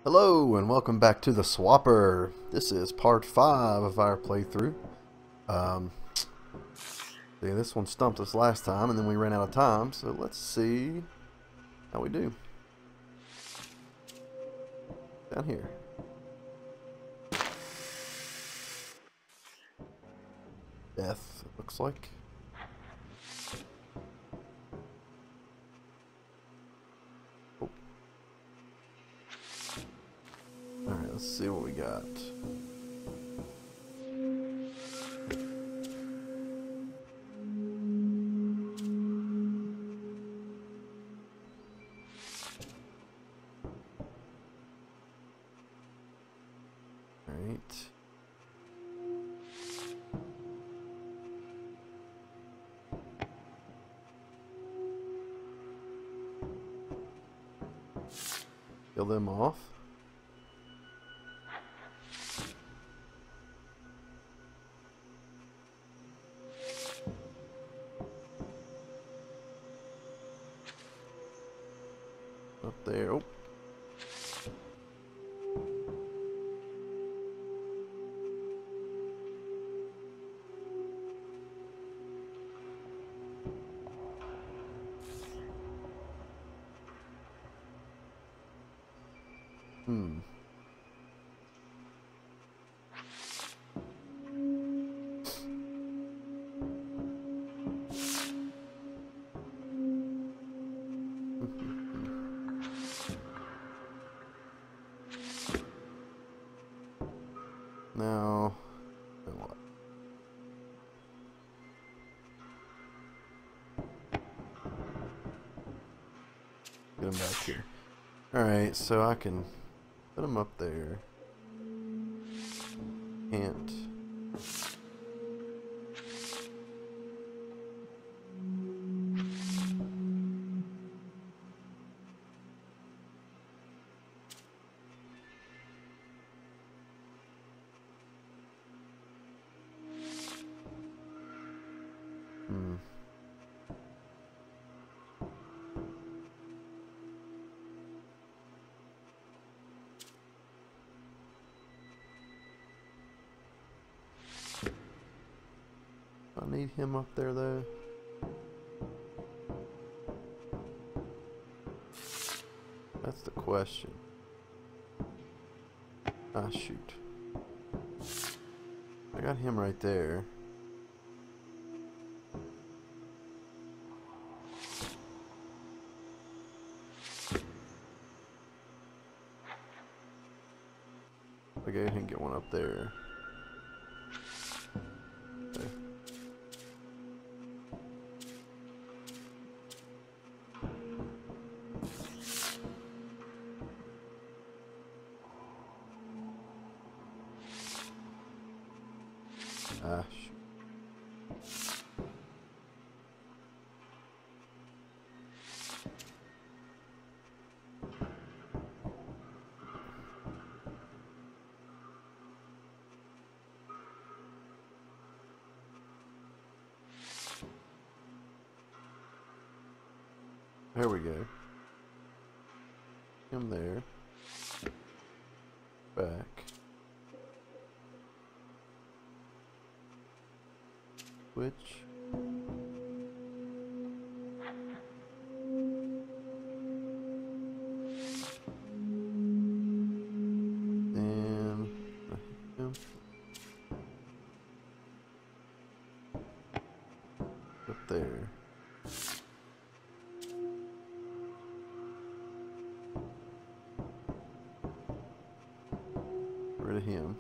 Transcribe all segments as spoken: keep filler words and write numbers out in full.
Hello and welcome back to the Swapper. This is part five of our playthrough. Um, see, this one stumped us last time and then we ran out of time, so let's see how we do. Down here. Death, it looks like. Oh. Alright, let's see what we got. Alright. Kill them off. Up there. Oh. Hmm. Now, then what? Get him back here. Alright, so I can put him up there. Can't. Hmm. I need him up there though. That's the question. Ah, shoot. I got him right there. I go ahead and get one up there. Okay. Ah, shoot. There we go. Him there. Back. Switch. And him. Up there. Rid of him.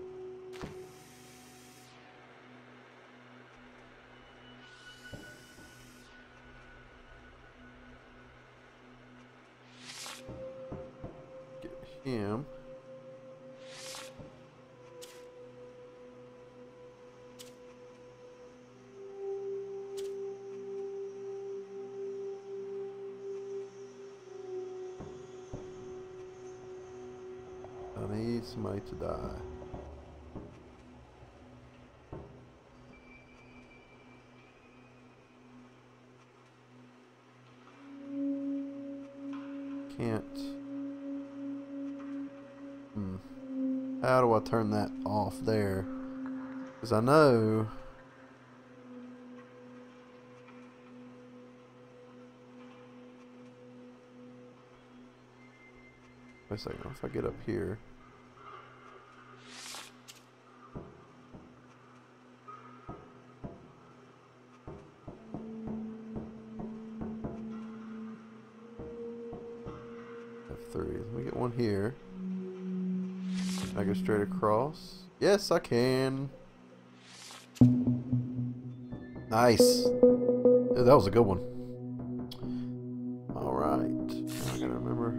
Get him. I need somebody to die. Can't. Hmm. How do I turn that off there? Because I know... Wait a second, if I get up here... F three. Let me get one here. Can I go straight across? Yes, I can. Nice. Yeah, that was a good one. Alright. I gotta remember.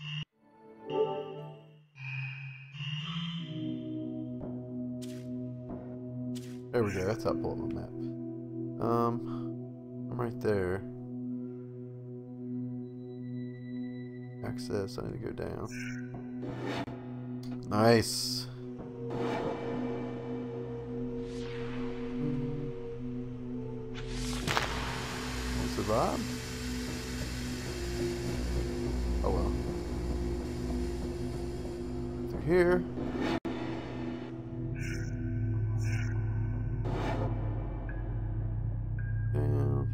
There we go. That's how I pull up my map. Um, I'm right there. Access. I need to go down. Nice. Survive? Oh well. Through here. Down.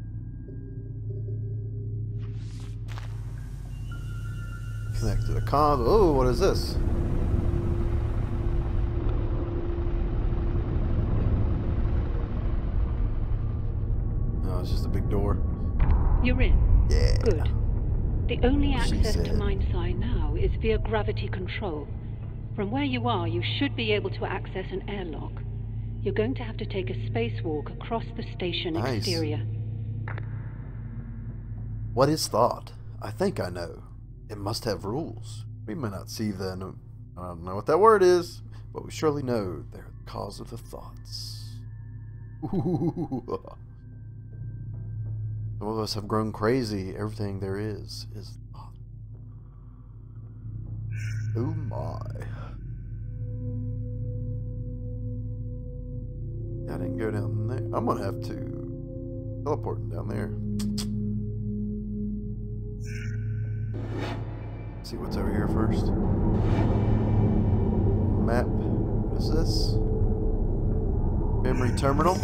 Connect to the console. Oh, what is this? Oh, it's just a big door. You're in. Yeah. Good. The only She access said. to Mindsci now is via gravity control. From where you are, you should be able to access an airlock. You're going to have to take a spacewalk across the station Nice. exterior. What is thought? I think I know. It must have rules. We may not see the... No, I don't know what that word is, but we surely know they're the cause of the thoughts. Ooh. Some of us have grown crazy. Everything there is is thought. Oh my. I didn't go down there. I'm gonna have to teleport down there. See what's over here first. Map. What is this? Memory terminal.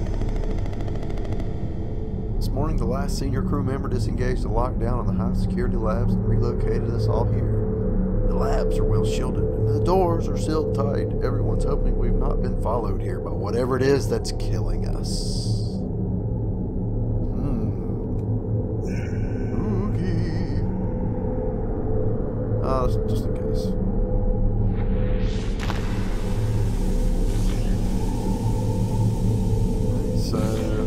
This morning, the last senior crew member disengaged the lockdown on the high security labs and relocated us all here. The labs are well shielded, and the doors are sealed tight. Everyone's hoping we've not been followed here by whatever it is that's killing us. Hmm. Oogie. Uh, just in case. So...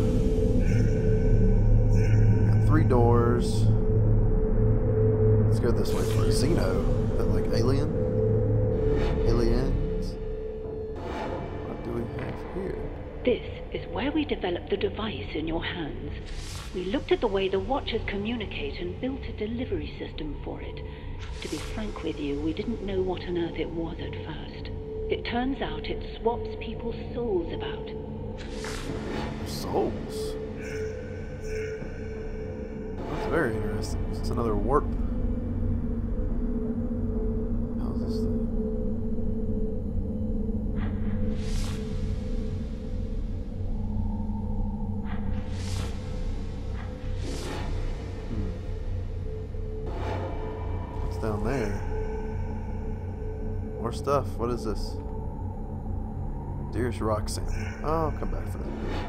Three doors. Let's go this way for Xeno. Is that like alien? Aliens? What do we have here? This is where we developed the device in your hands. We looked at the way the Watchers communicate and built a delivery system for it. To be frank with you, we didn't know what on earth it was at first. It turns out it swaps people's souls about. Souls? That's very interesting. It's another warp. How's this thing? Hmm. What's down there? More stuff. What is this? Dearest rock sample. Oh, I'll come back for that.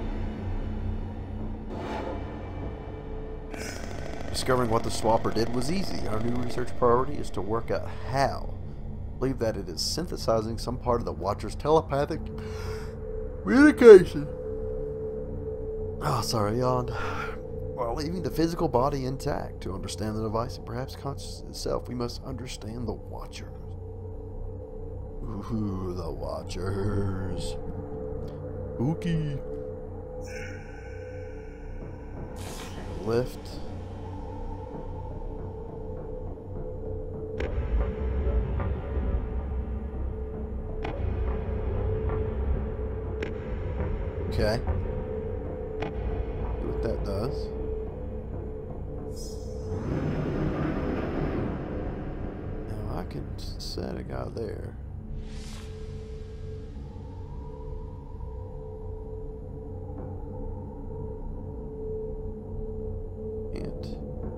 Discovering what the swapper did was easy. Our new research priority is to work out how. I believe that it is synthesizing some part of the Watcher's telepathic communication. Oh, sorry, I yawned. While leaving the physical body intact. To understand the device and perhaps consciousness itself, we must understand the Watchers. Ooh, the Watchers. Spooky. Lift. Okay. See what that does. Now I I can set a guy there. Can't.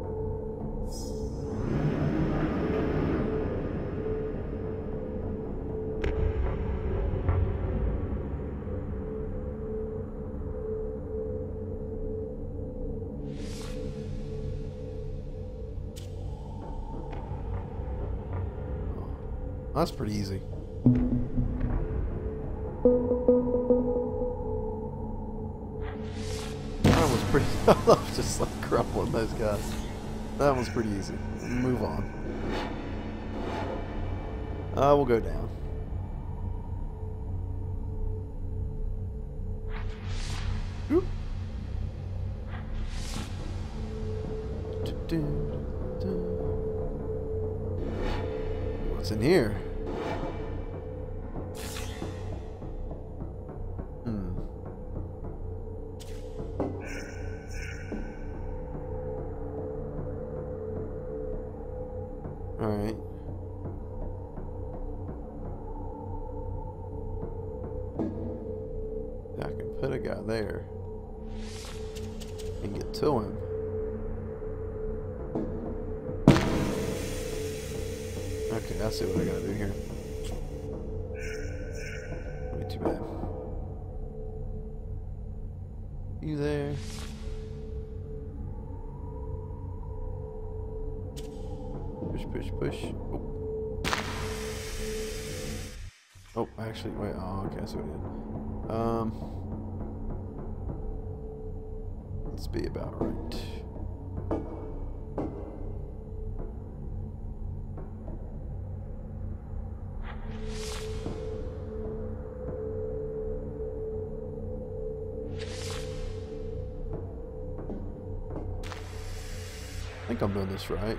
That's pretty easy. That was pretty. I was just like crumpling those guys. That was pretty easy. Move on. Uh, we'll go down. Oop. What's in here? Hmm. All right. I can put a guy there and get to him. Okay, I see what I gotta do here. Way too bad. You there? Push, push, push. Oh, oh actually, wait. Oh, okay, I see what I did. Um, let's be about right. I think I'm doing this right.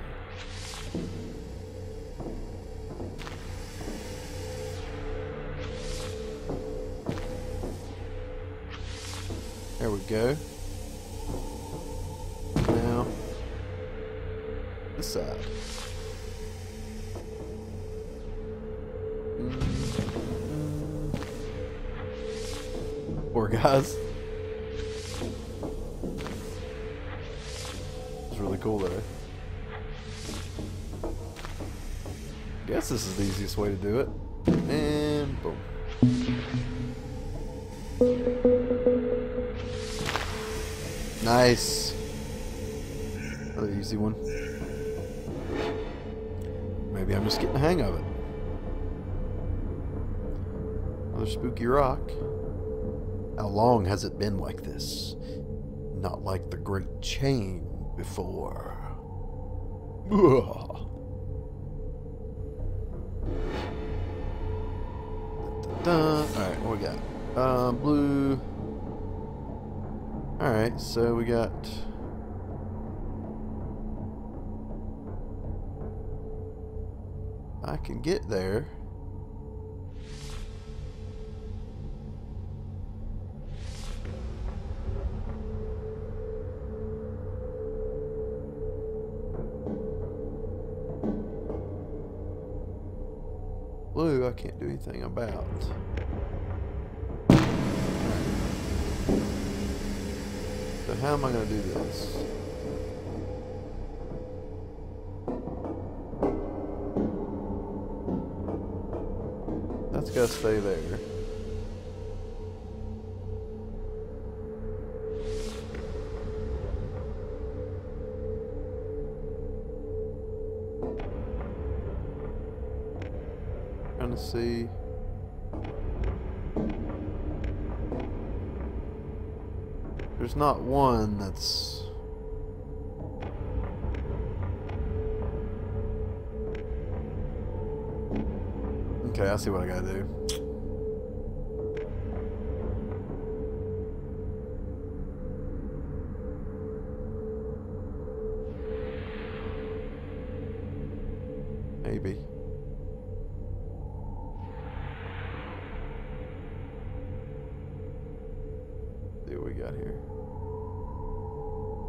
There we go. Now, this side. Mm-hmm. Poor guys. Really cool though. Guess this is the easiest way to do it. And boom. Nice. Another easy one. Maybe I'm just getting the hang of it. Another spooky rock. How long has it been like this? Not like the Great Chain before. Alright, what we got? Uh, blue. Alright, so we got... I can get there. Blue, I can't do anything about. So how am I going to do this? That's got to stay there. Trying to see. There's not one that's... Okay, I see what I gotta do. Maybe. See what we got here.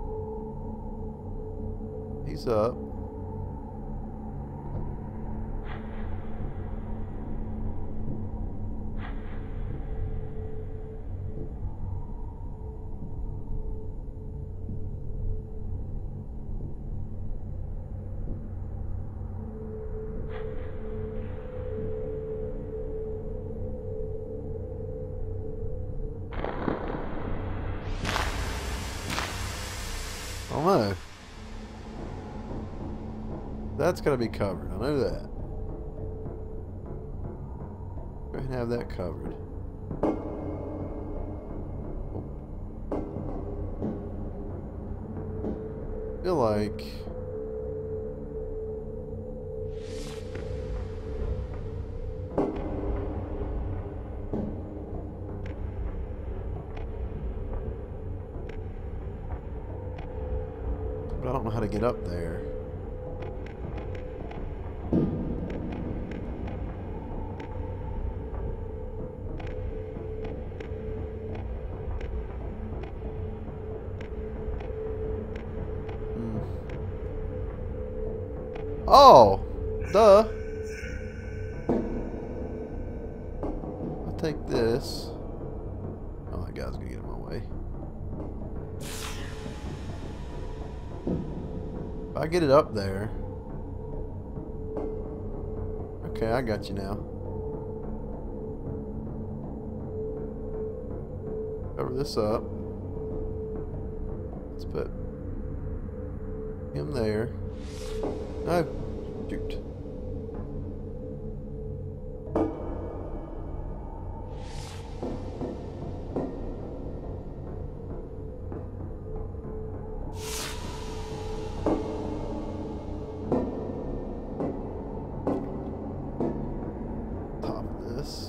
He's up. That's gotta be covered. I know that. Go ahead and have that covered. I feel like but I don't know how to get up there. Oh, duh. I'll take this. Oh, that guy's gonna get in my way. If I get it up there. Okay, I got you now. Cover this up. Let's put him there. No, shoot. Top of this.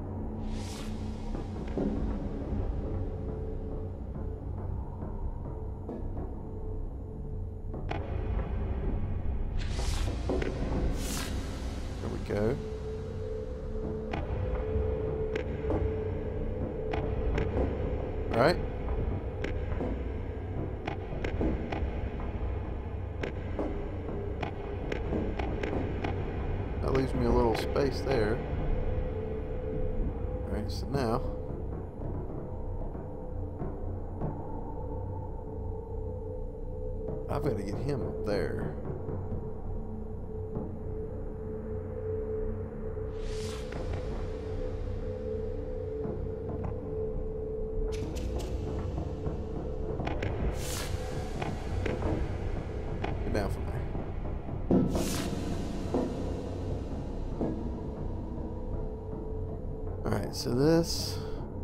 Go. All right. That leaves me a little space there. All right, so now I've got to get him up there. Down from there. Alright, so this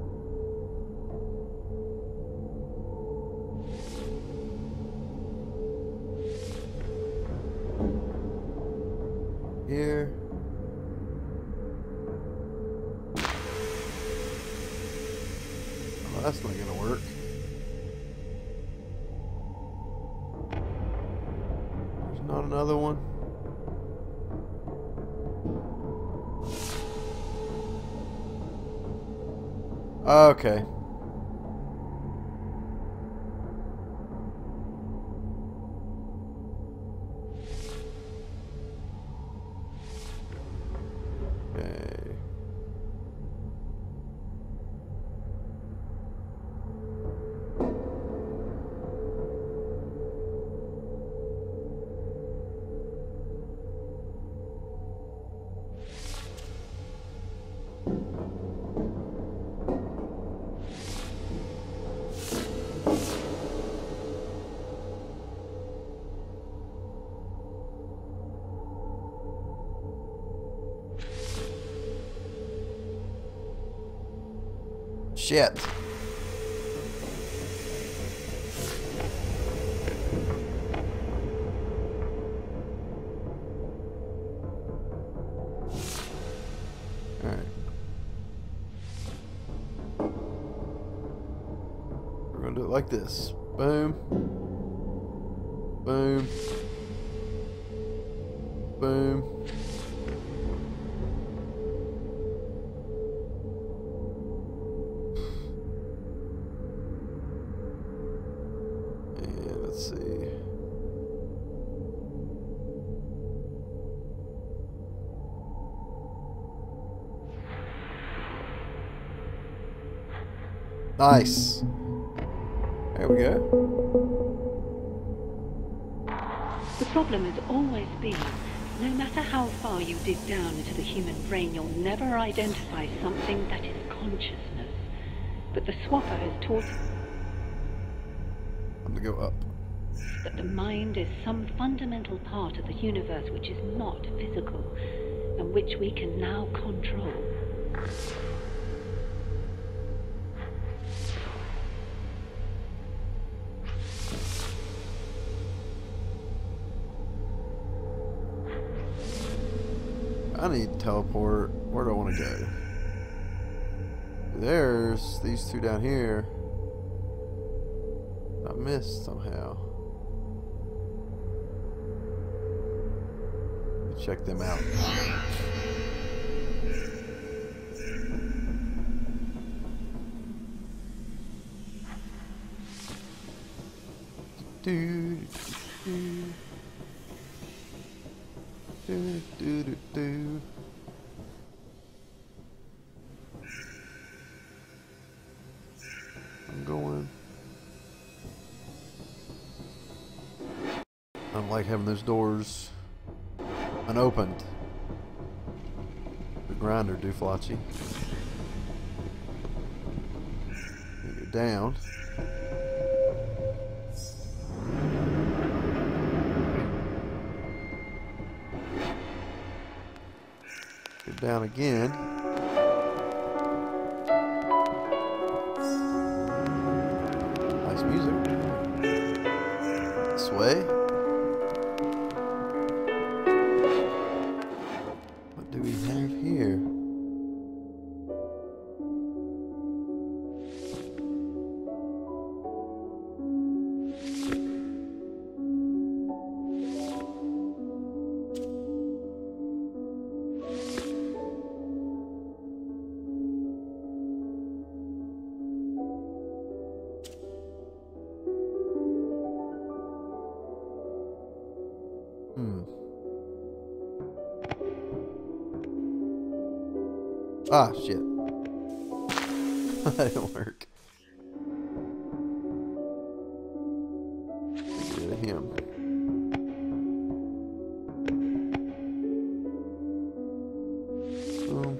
here. Oh, that's not gonna work. Not another one. Okay. Okay. Shit. Alright. We're gonna do it like this. Boom. Boom. Boom. And let's see. Nice. There we go. The problem has always been, no matter how far you dig down into the human brain, you'll never identify something that is consciousness. But the Swapper has taught... I'm gonna go up. that the mind is some fundamental part of the universe which is not physical, and which we can now control. I need to teleport. Where do I want to go? There's these two down here. I missed somehow. Let me check them out. Do, do, do, do, do, do. I'm going. I don't like having those doors unopened. The grinder, Dooflachi. Go down. Go down again. Nice music. This way. What do we have here? Hmm. Ah, shit. That didn't work. Get rid of him. Boom.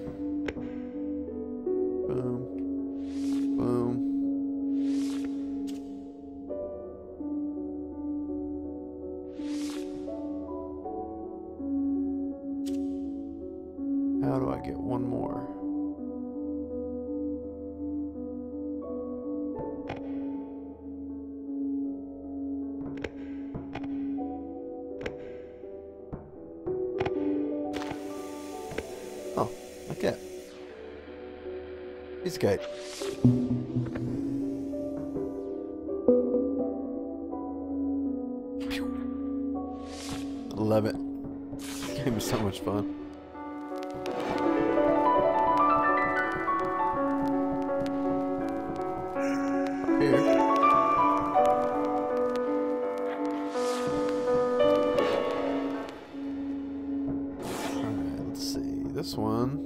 Boom. Boom. How do I get one more? Oh, okay. Piece of cake. I love it. This game is so much fun. Here. Alright, let's see. This one.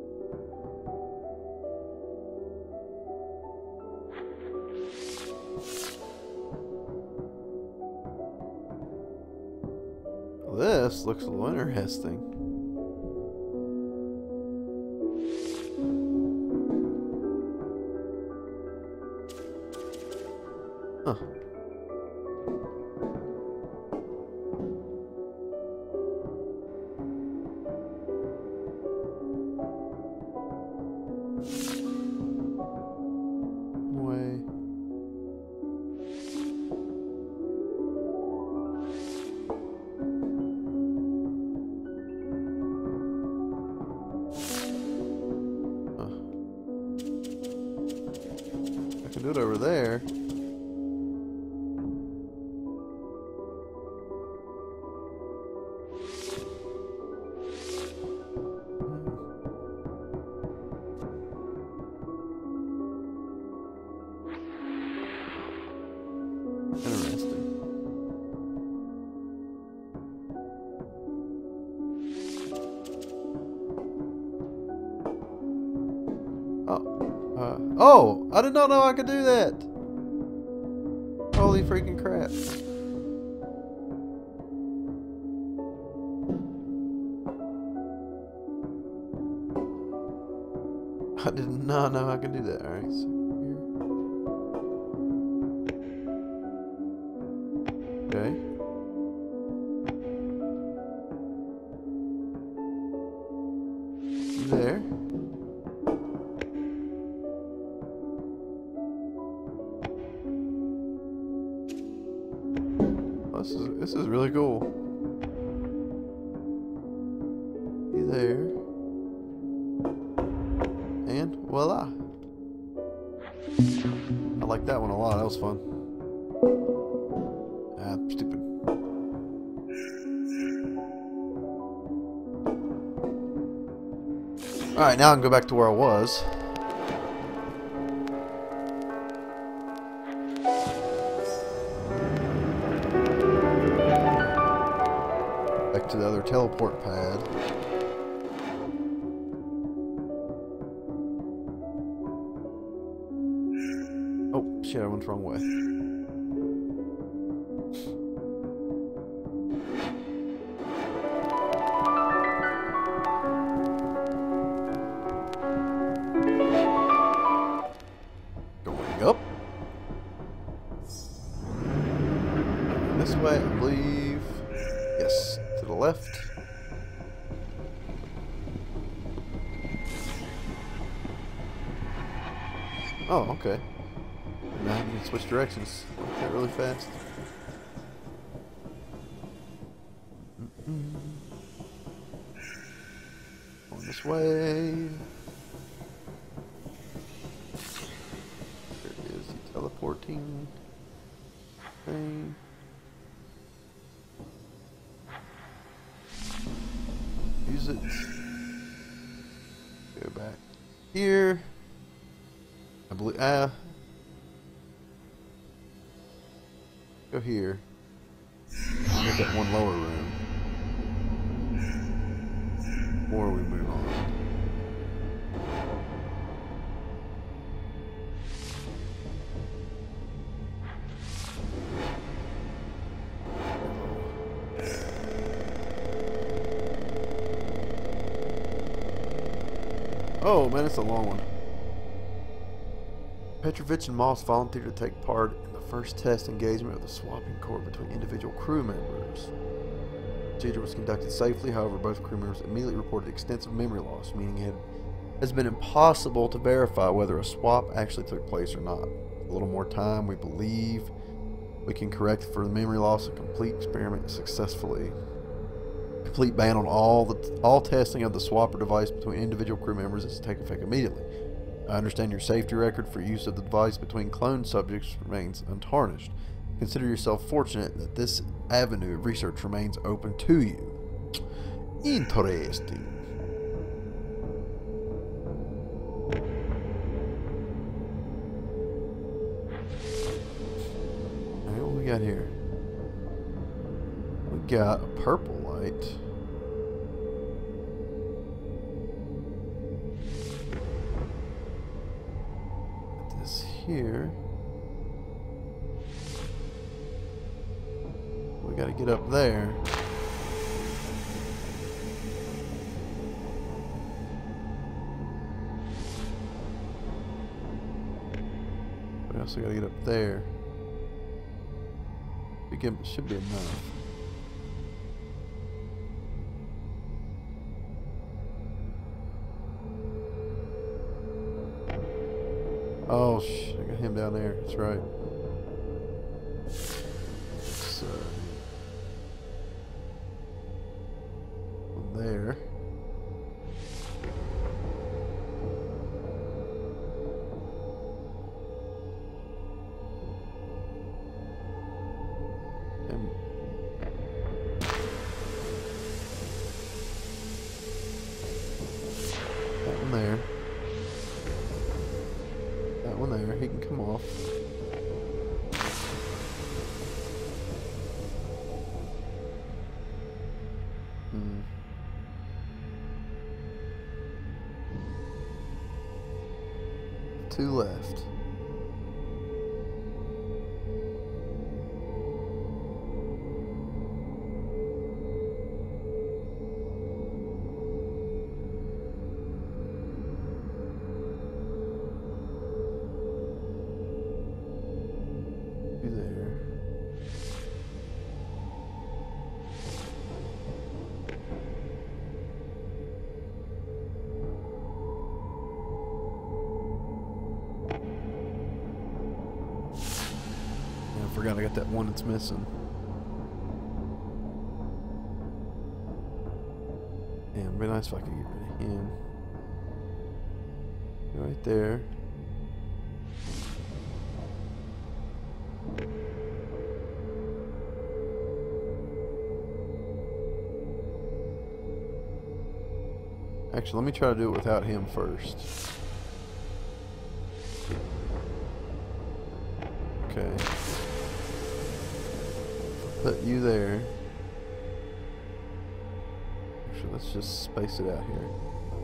This looks a little interesting. Huh. Way. Huh. I can do it over there. Interesting. Oh, uh, oh! I did not know I could do that. Holy freaking crap! I did not know I could do that. All right, so here. Okay. You there? Oh, this is this is really cool. You there? And voila! I like that one a lot. That was fun. Ah, stupid. Alright, now I can go back to where I was. Back to the other teleport pad. Oh, shit, I went the wrong way. Up. This way, I believe. Yes, to the left. Oh, okay. Now you can switch directions like that really fast. Mm-mm. Going this way. Teleporting thing. Use it. Go back here. I believe. Ah. Uh, go here. Get that one lower room. Before we move on. Oh man, it's a long one. Petrovich and Moss volunteered to take part in the first test engagement of the swapping core between individual crew members. The procedure was conducted safely, however both crew members immediately reported extensive memory loss, meaning it has been impossible to verify whether a swap actually took place or not. A little more time, we believe we can correct for the memory loss and complete experiment successfully. Complete ban on all the all testing of the swapper device between individual crew members is to take effect immediately. I understand your safety record for use of the device between cloned subjects remains untarnished. Consider yourself fortunate that this avenue of research remains open to you. Interesting. Alright, what we got here? We got a purple light. This here. We gotta get up there. We also gotta get up there. It should be enough. Oh, shh, I got him down there. That's right. So, from there. And that one there. That one there, he can come off. Hmm. Two left. forgot I got that one that's missing. Yeah, it'd be nice if I could get rid of him. Right there. Actually, let me try to do it without him first. Okay. Put you there. Actually, let's just space it out here.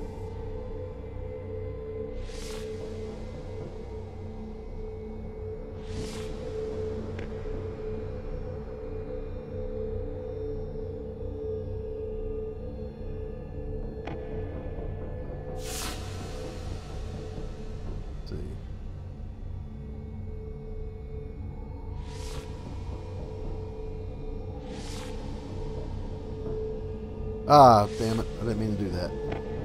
Ah, damn it. I didn't mean to do that.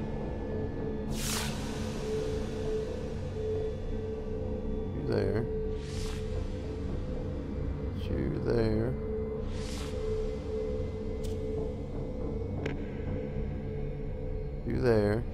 You there. You there. You there.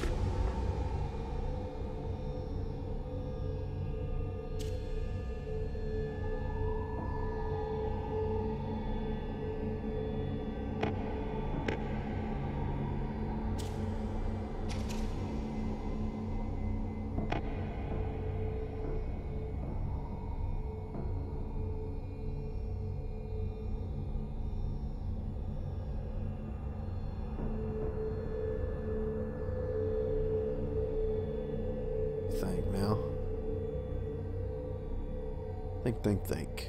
Think now. Think, think, think.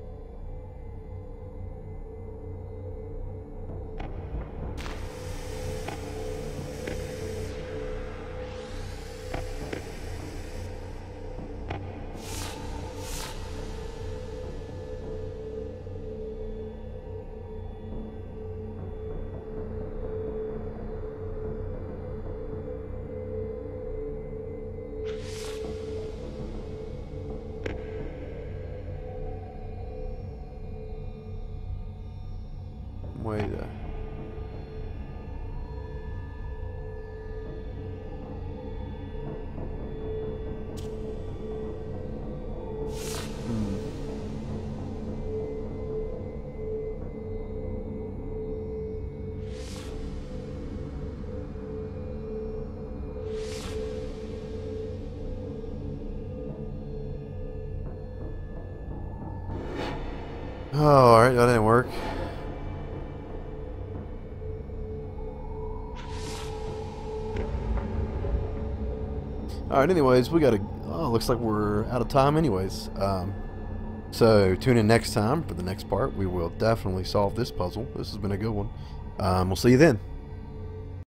Way to hmm. Oh, alright, that didn't work. Alright, anyways, we gotta... Oh, looks like we're out of time anyways. Um, so, tune in next time for the next part. We will definitely solve this puzzle. This has been a good one. Um, we'll see you then.